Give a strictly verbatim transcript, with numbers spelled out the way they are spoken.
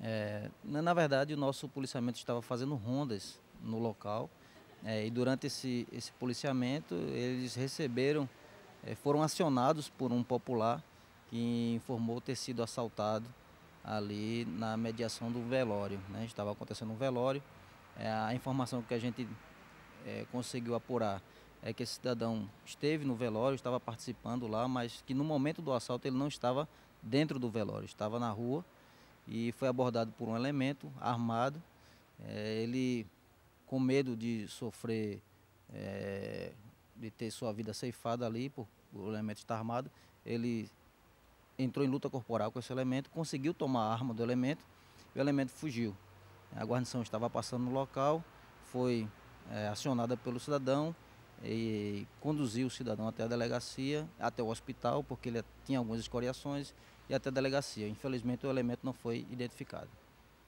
É, na na verdade, o nosso policiamento estava fazendo rondas no local, eh, e durante esse esse policiamento, eles receberam, eh, foram acionados por um popular que informou ter sido assaltado ali na mediação do velório, né. Estava acontecendo um velório, eh, a informação que a gente, eh, conseguiu apurar é que esse cidadão esteve no velório, estava participando lá, mas que no momento do assalto ele não estava dentro do velório, estava na rua e foi abordado por um elemento armado. Eh, ele, com medo de sofrer, eh, de ter sua vida ceifada ali por o elemento estar armado, ele entrou em luta corporal com esse elemento, conseguiu tomar a arma do elemento e o elemento fugiu. A guarnição estava passando no local, foi, eh, acionada pelo cidadão e conduziu o cidadão até a delegacia, até o hospital, porque ele tinha algumas escoriações, e até a delegacia. Infelizmente, o elemento não foi identificado.